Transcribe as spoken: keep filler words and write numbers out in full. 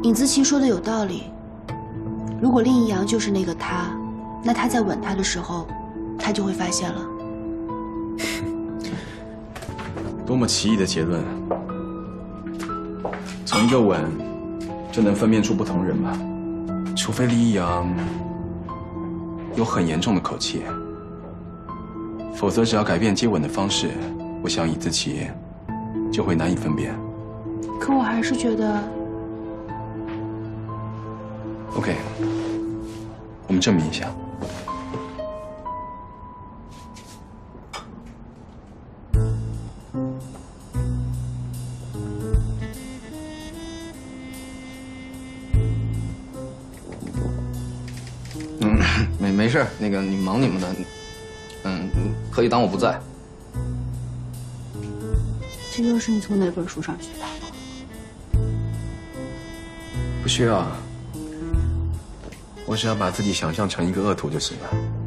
尹子琪说的有道理。如果令一阳就是那个他，那他在吻他的时候，他就会发现了。 多么奇异的结论！从一个吻就能分辨出不同人吗？除非令一阳有很严重的口气，否则只要改变接吻的方式，我想尹子琪就会难以分辨。 可我还是觉得 ，OK， 我们证明一下。 嗯，没没事，那个你忙你们的，嗯，可以当我不在。 这又是你从哪本书上学的？ 不需要，我只要把自己想象成一个恶徒就行了。